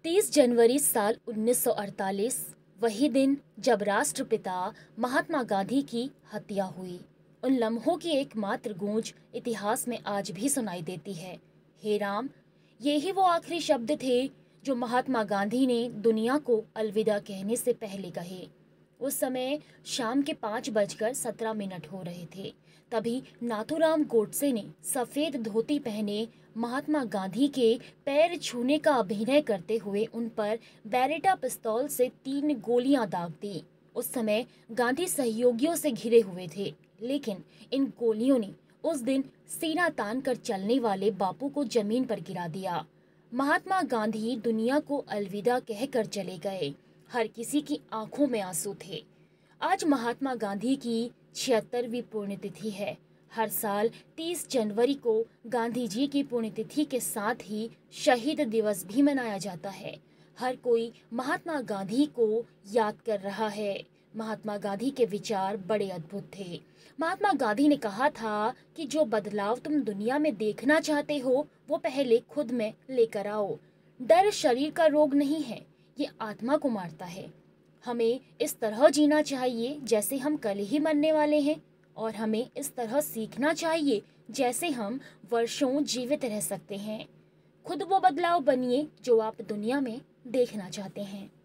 30 जनवरी साल 1948 वही दिन जब राष्ट्रपिता महात्मा गांधी की हत्या हुई। उन लम्हों की एकमात्र गूंज इतिहास में आज भी सुनाई देती है। हे राम, यही वो आखिरी शब्द थे जो महात्मा गांधी ने दुनिया को अलविदा कहने से पहले कहे। उस समय शाम के 5:17 हो रहे थे। तभी नाथूराम गोडसे ने सफेद धोती पहने महात्मा गांधी के पैर छूने का अभिनय करते हुए उन पर बैरेटा पिस्तौल से 3 गोलियां दाग दी। उस समय गांधी सहयोगियों से घिरे हुए थे, लेकिन इन गोलियों ने उस दिन सीना तान कर चलने वाले बापू को जमीन पर गिरा दिया। महात्मा गांधी दुनिया को अलविदा कहकर चले गए। हर किसी की आंखों में आंसू थे। आज महात्मा गांधी की 76वीं पुण्यतिथि है। हर साल 30 जनवरी को गांधी जी की पुण्यतिथि के साथ ही शहीद दिवस भी मनाया जाता है। हर कोई महात्मा गांधी को याद कर रहा है। महात्मा गांधी के विचार बड़े अद्भुत थे। महात्मा गांधी ने कहा था कि जो बदलाव तुम दुनिया में देखना चाहते हो वो पहले खुद में लेकर आओ। डर शरीर का रोग नहीं है, ये आत्मा को मारता है। हमें इस तरह जीना चाहिए जैसे हम कल ही मरने वाले हैं, और हमें इस तरह सीखना चाहिए जैसे हम वर्षों जीवित रह सकते हैं। खुद वो बदलाव बनिए जो आप दुनिया में देखना चाहते हैं।